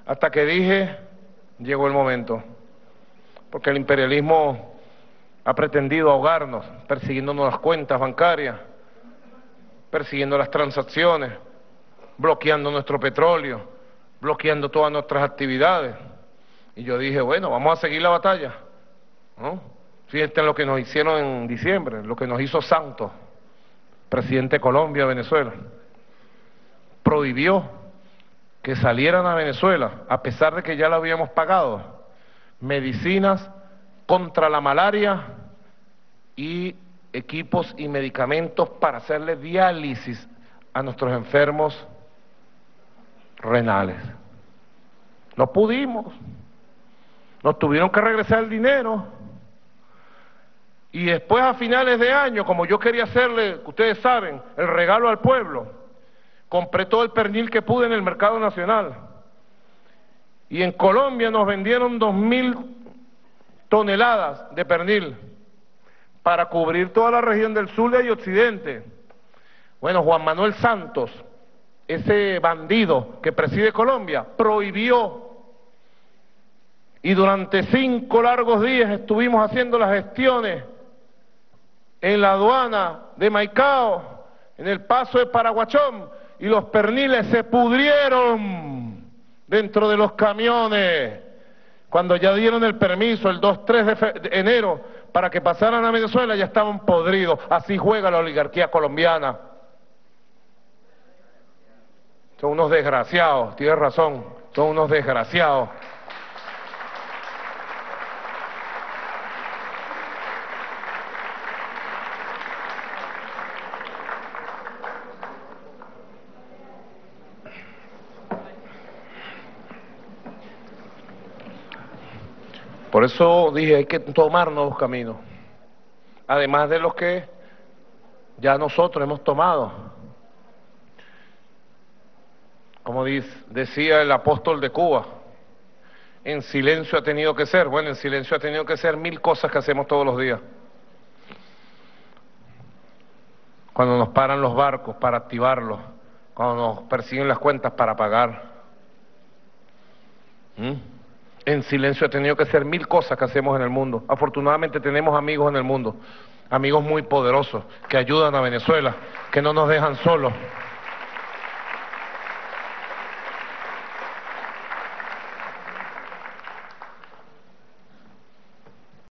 hasta que dije, llegó el momento, porque el imperialismo ha pretendido ahogarnos, persiguiéndonos las cuentas bancarias, persiguiendo las transacciones, bloqueando nuestro petróleo, bloqueando todas nuestras actividades. Y yo dije, bueno, vamos a seguir la batalla, ¿no? Fíjense en lo que nos hicieron en diciembre, lo que nos hizo Santos, presidente de Colombia, Venezuela. Prohibió que salieran a Venezuela, a pesar de que ya le habíamos pagado, medicinas contra la malaria y equipos y medicamentos para hacerle diálisis a nuestros enfermos renales. No pudimos, nos tuvieron que regresar el dinero, y después a finales de año, como yo quería hacerle, ustedes saben, el regalo al pueblo, compré todo el pernil que pude en el mercado nacional, y en Colombia nos vendieron 2.000 toneladas de pernil para cubrir toda la región del Zulia y Occidente. Bueno, Juan Manuel Santos, ese bandido que preside Colombia, prohibió, y durante 5 largos días estuvimos haciendo las gestiones en la aduana de Maicao, en el paso de Paraguachón, y los perniles se pudrieron dentro de los camiones. Cuando ya dieron el permiso el 2-3 de enero para que pasaran a Venezuela, ya estaban podridos. Así juega la oligarquía colombiana. Son unos desgraciados, tienes razón, son unos desgraciados. Por eso dije, hay que tomar nuevos caminos, además de los que ya nosotros hemos tomado. Como decía el apóstol de Cuba, en silencio ha tenido que ser. Bueno, en silencio ha tenido que ser 1000 cosas que hacemos todos los días. Cuando nos paran los barcos para activarlos, cuando nos persiguen las cuentas para pagar. En silencio ha tenido que ser 1000 cosas que hacemos en el mundo. Afortunadamente tenemos amigos en el mundo, amigos muy poderosos, que ayudan a Venezuela, que no nos dejan solos.